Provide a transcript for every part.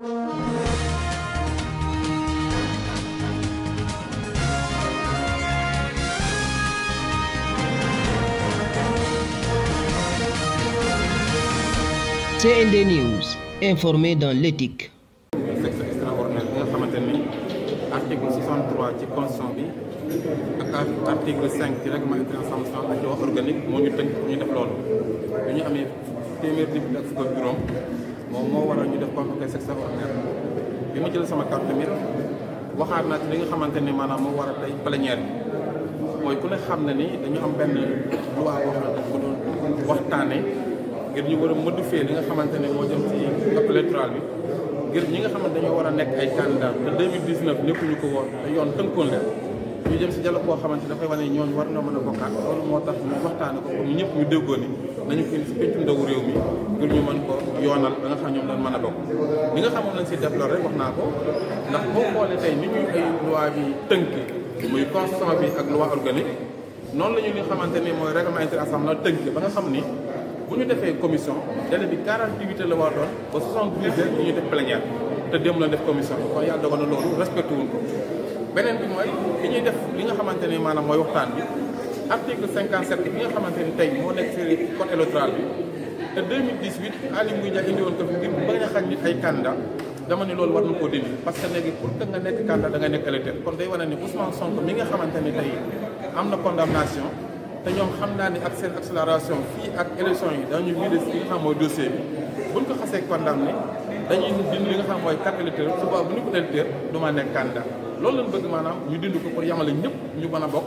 CND News, informé dans l'éthique. Sexe extraordinaire bi nga xamante ni article 63 ci constitution bi ak article 5 ci règlement international ak loi organique moo ñu tënk ñu def loolu. bi ñu amee téeméer nit ak fukk ak juróom moom moo waral ñu def convocation sexe extraordinaire bi ma jël sama carte tamit waxaat naa ci li nga xamante ni maanaam moo waral tey plénière bi mooy ku ne xam na ni dañu am benn loi boo xam ne ko doon waxtaanee. ngir ñu war a modifier li nga xamante ne moo jëm ci code électoral bi ngir ñi nga xamante dañoo war a nekk ay candidat te 2019 nekkuñu ko woon te yoon tënkoon leen ñu jëm si dialogue boo xamante dafay wane ñooñu war na mën a bokkaat loolu moo tax ñu waxtaane ko comme ñëpp ñu déggoo ni nañu ko indi si péncu ndawu réew mi ngir ñu mën ko yoonal ba nga xam ñoom dañ mën a bokk li nga xamoon nañ si def loolu rek wax naa ko ndax boo xoolee tey ni ñuy ay loi bi tënk muy constitution bi ak loi organique noonu la ñu li nga xamante ni mooy règlement intérieur tënk ba nga xam ni bu ñu defee commission délai bi 48 heures la war a doon ba 72 heures ñu def plénière te démb la def commission kon yàlla dogal na loolu respecté wuñ ko beneen bi mooy li ñuy def li nga xamante ne maanaam mooy waxtaan bi article 57 bi nga xamante ni tey moo nekk ci code électoral bi te 2018 Aly Ngouille Ndiaye indi woon ko fi ngir ba nga xañ nit ay candidat dama ne loolu war na koo dindi parce que léegi pour que nga nekk candidat da nga nekk électeur kon day wane ni Ousmane Sonko mi nga xamante ni tey am na condamnation te ñoom xam naa ni ak seen accélération fii ak élection yi dañu vidé li nga xam mooy dossier bi buñ ko xasee condamné dañuy dindi li nga xam mooy carte électeur suba bu ñu ko électeur du ma nekk candidat loolu lañ bëgg maanaam ñu dindi ko pour yamale ñëpp ñu mën a bokk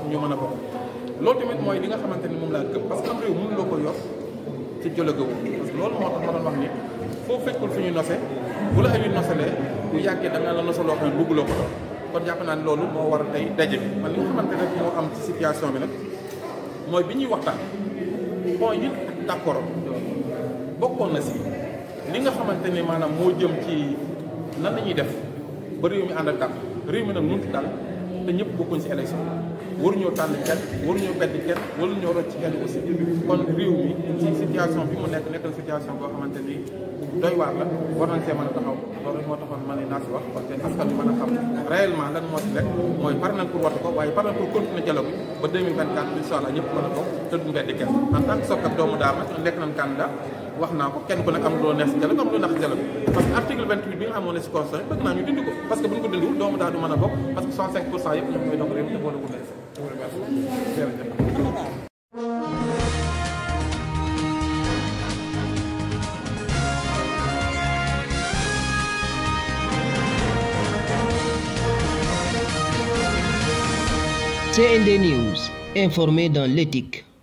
loolu tamit mooy li nga xamante ni moom laa gëm parce que am réew mënuloo ko yor ci jëlëgëwu parce que loolu moo tax ma doon wax ni foo fekkul suñuy nose bu la ayu noselee bu yàggee da nga la nosaloo xam ne bëgguloo ko doon kon jàpp naa ne loolu moo war a tey daje bi man li nga xamante ne moo am ci situation bi nag mooy bi ñuy waxtaan point yi d'accord bokkoon na si li nga xamante ne maanaam moo jëm ci nan la ñuy def ba réew mi ànd ak dal réew mi nag mënut dal te ñëpp bokkuñ si élection waruñoo tànn kenn waruñoo bedd kenn waruñoo rocc ci kenn aussi kon réew mi ci situation bi mu nekk nekkal situation boo xamante ni doy waar la war nañ see mën a taxaw loolu moo taxoon ma ne naa si wax parce que askan bi mën a xam réellement lan moo si nekk mooy pare nañ pour wattu ko waaye pare nañ pour continuer dialogue bi ba 2024 incha allah ñëpp mën a bokk te duñ beddi kenn en tant que sokkat doomu daama nekk nañ candidat wax naa ko kenn ku nekk am loo neex si dialogue am lu nax si dialogue bi parce que article 28 bi nga xamoon ne si constitution bëgg naa ñu dindi ko parce que bu ñu ko dindiwul doomu daa du mën a bokk parce que 65% yëpp ñoom ñooy dox réew te boole gu leen CND News, informé dans l'éthique.